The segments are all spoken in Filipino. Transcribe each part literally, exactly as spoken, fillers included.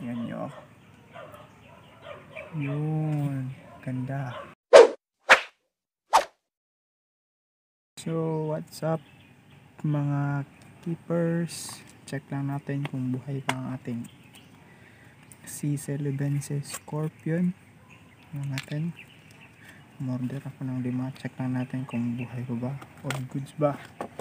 Yan nyo. Yun. Ganda. So, what's up mga keepers? Check lang natin kung buhay pa ang ating celebensis scorpion. Ano natin? Umorder ako ng lima. Check lang natin kung buhay pa ba. All goods ba?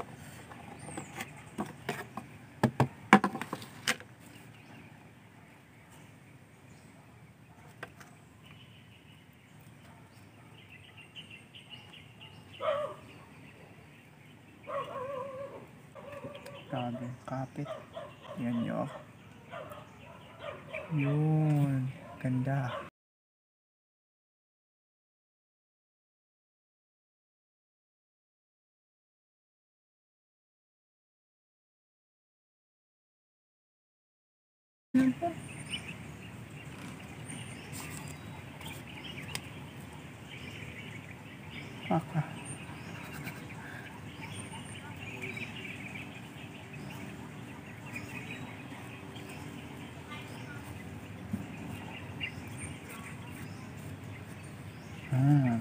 Grabe yung kapit. Yan nyo. Yun. Ganda. Kaka. Ah.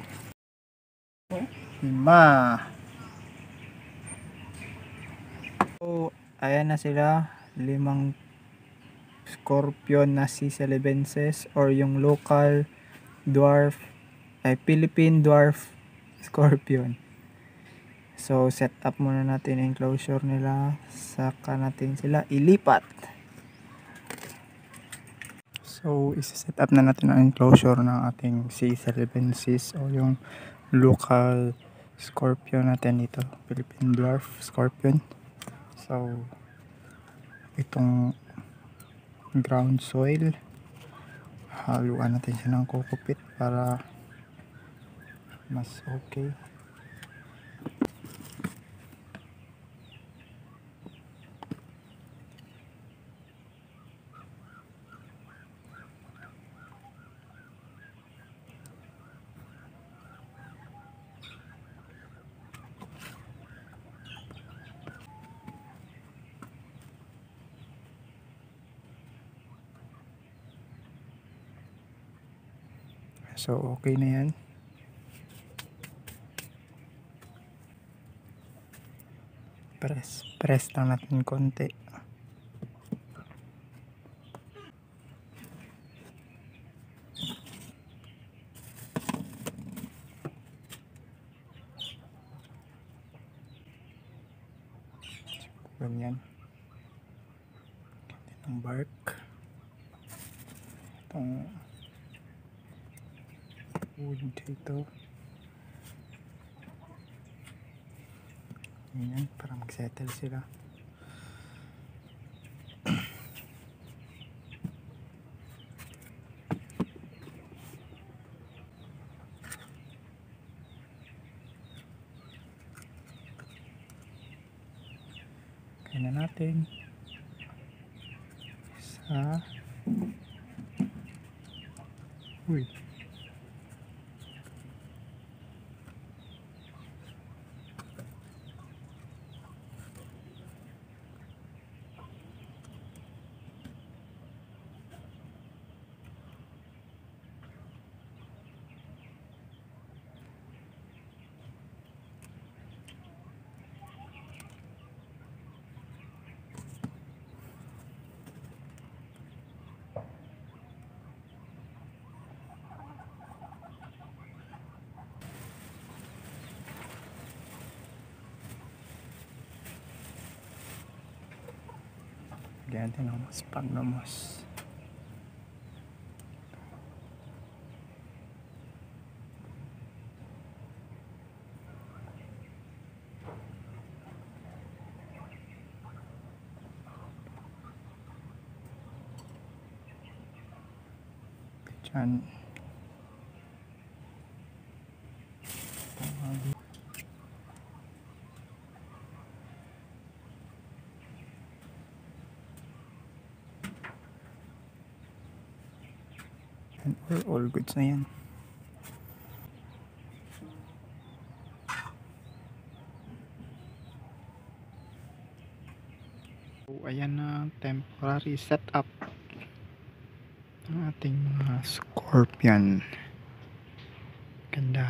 Lima. So, ayan na sila. Limang scorpion na celebensis or yung local dwarf ay Philippine dwarf scorpion. So, set up muna natin yung enclosure nila. Saka natin sila ilipat. So, isa-set up na natin ang enclosure ng ating celebensis o yung local scorpion natin dito. Philippine dwarf scorpion. So, itong ground soil, haluan natin siya ng kokopit para mas okay. So, okay na yan. Press. Press lang natin konti. Ganyan. Itong bark. Itong wood dito. Ganyan, para mag-settle sila. Kaya na natin. Isa. Uy. Ganyan ang mas pagnamos. Diyan. And all, all goods na yan. So, ayan na temporary setup. ang ating mga scorpion. Ganda.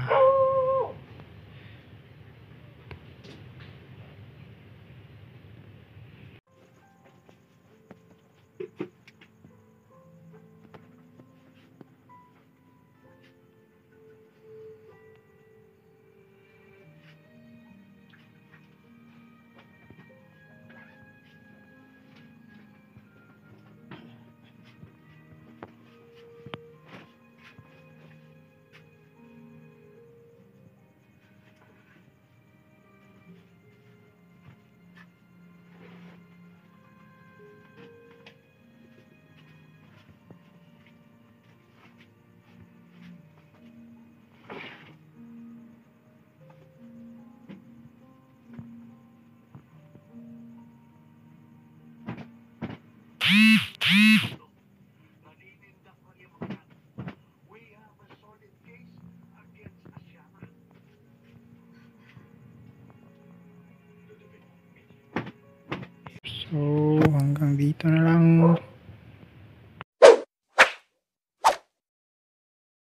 So hanggang dito na lang.